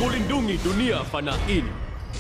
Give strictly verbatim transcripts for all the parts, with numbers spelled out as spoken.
Aku lindungi dunia fana ini.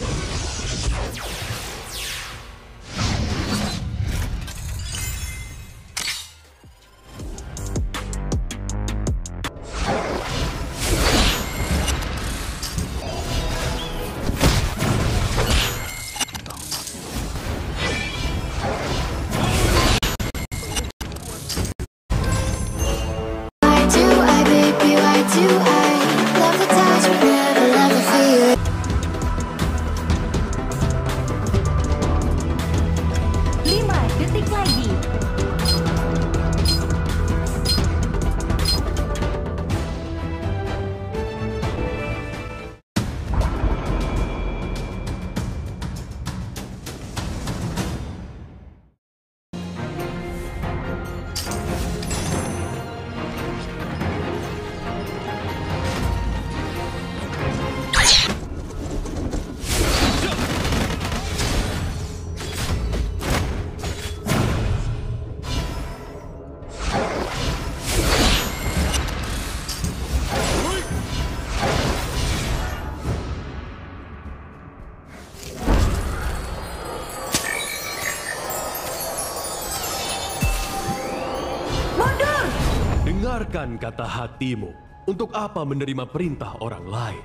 Dengarkan kata hatimu. Untuk apa menerima perintah orang lain?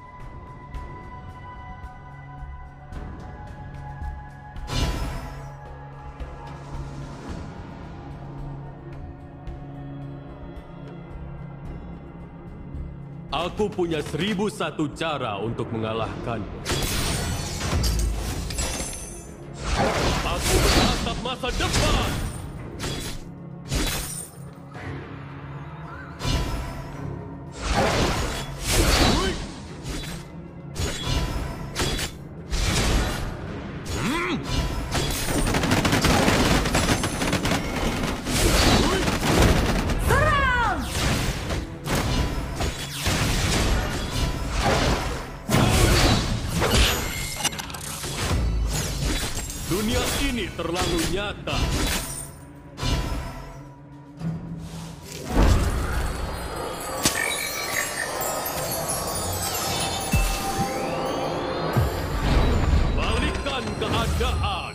Aku punya seribu satu cara untuk mengalahkanmu. Aku menatap masa depan. Dunia ini terlalu nyata. Balikkan keadaan.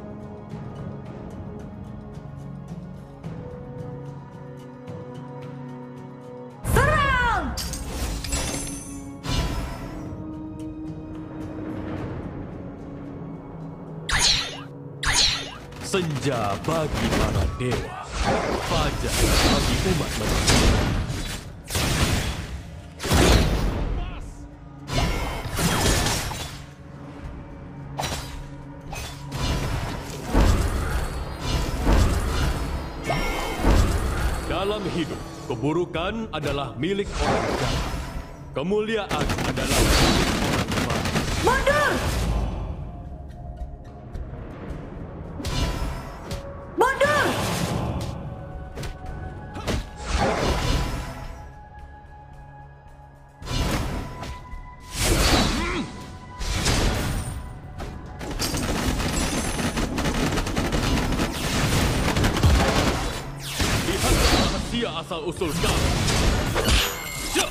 Serang! Senja bagi para dewa, fajar bagi umat manusia. Dalam hidup, keburukan adalah milik orang jahat. Kemuliaan adalah milik orang baik. Mundur! Mundur! Lihat rahasia asal-usul kami. Ya!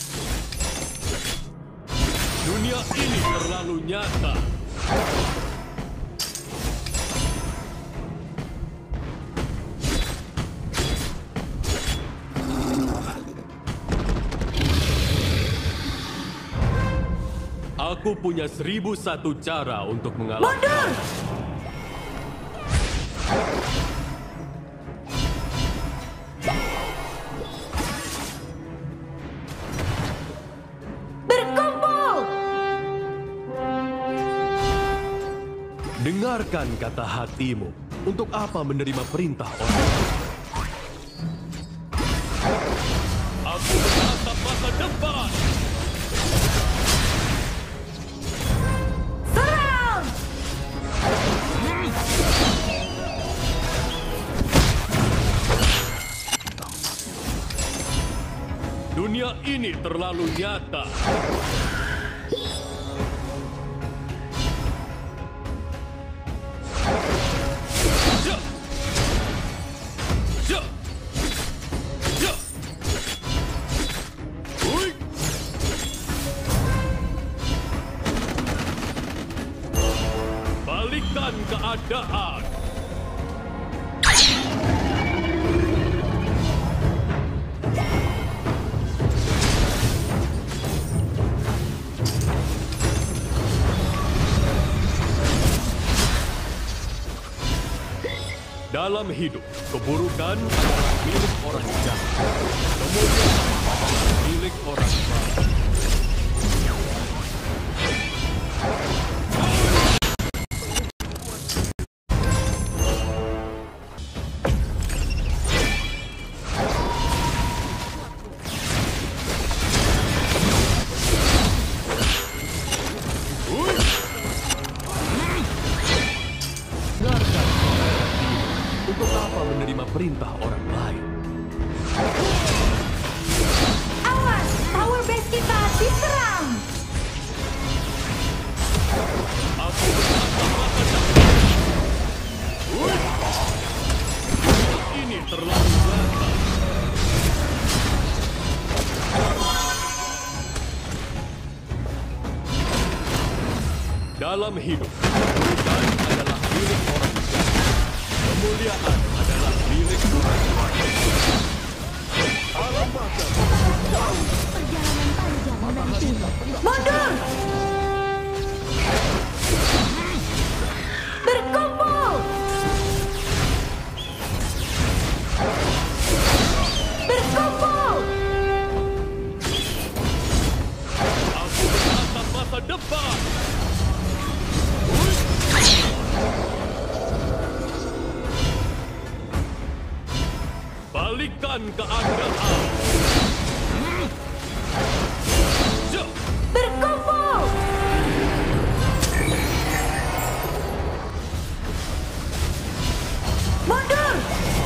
Dunia ini terlalu nyata. Aku punya seribu satu cara untuk mengalahkan. Mundur! Berkumpul! Dengarkan kata hatimu. Untuk apa menerima perintah orang lain? Aku menatap masa depan. Serang! Dunia ini terlalu nyata. Ja! Ja! Ja! Hui! keadaan. Dalam hidup, keburukan adalah milik orang jahat. Kemuliaan adalah milik orang baik. Untuk apa menerima perintah orang lain? Awas, tower base kita diserang. Aku berkata masa depan. Ini terlalu nyata. Dalam hidup, keburukan adalah milik orang jahat. Kemuliaan adalah milik Tuhan. Alam makan. Perjalanan panjang menanti. Mundur! Berkumpul! Berkumpul! Aku menatap masa depan. Balikan keadaan. Berkumpul! Mundur!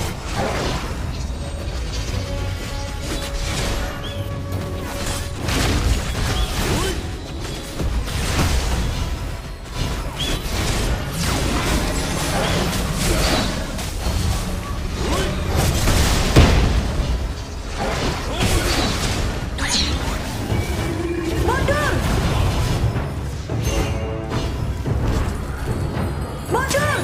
Mundur! Mundur!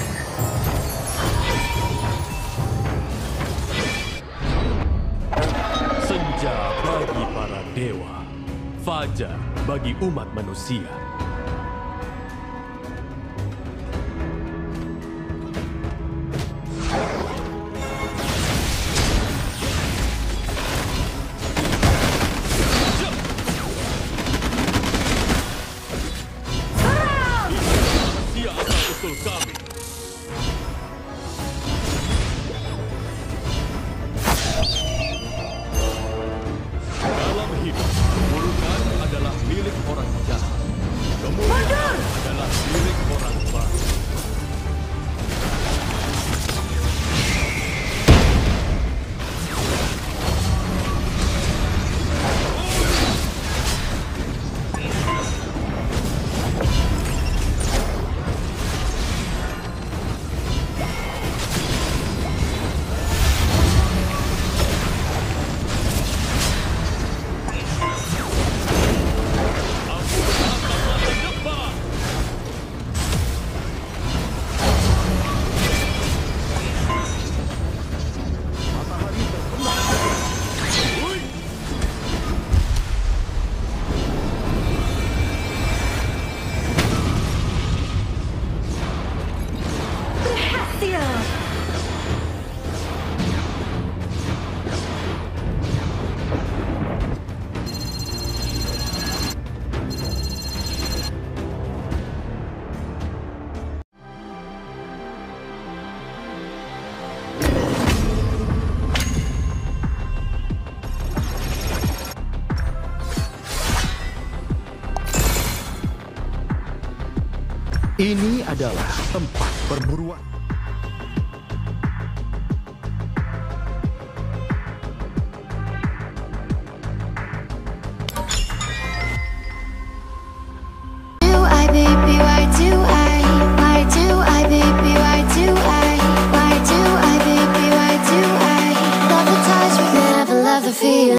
Senja bagi para dewa, fajar bagi umat manusia. Serang! Dia asal usul kami. Dalam hidup, keburukan adalah milik orang jahat. Kemuliaan adalah milik orang baik. Aku menatap masa depan. Hui! Berhasil! Ini adalah tempat perburuan. Do I, baby, why do I? Why do I, baby, why do I? Why do I, baby, why do I? Love the touch, but never love the feel.